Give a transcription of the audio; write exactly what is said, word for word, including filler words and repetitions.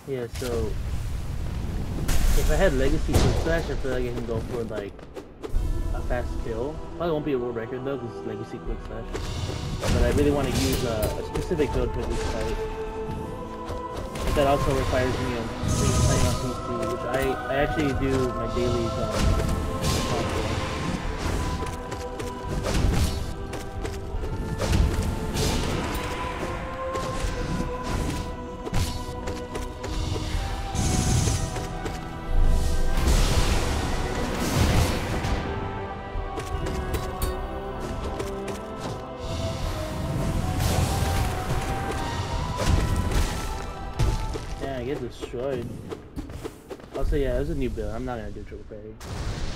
Yeah, so if I had Legacy Quick Slash, I feel like I can go for like a fast kill. Probably won't be a world record though, because it's Legacy Quick Slash. But I really want to use uh, a specific build for this fight. That also requires me um, playing on P C, which I, I actually do my dailies on console. Yeah, I get destroyed. Also, yeah, it was a new build. I'm not gonna do triple parry.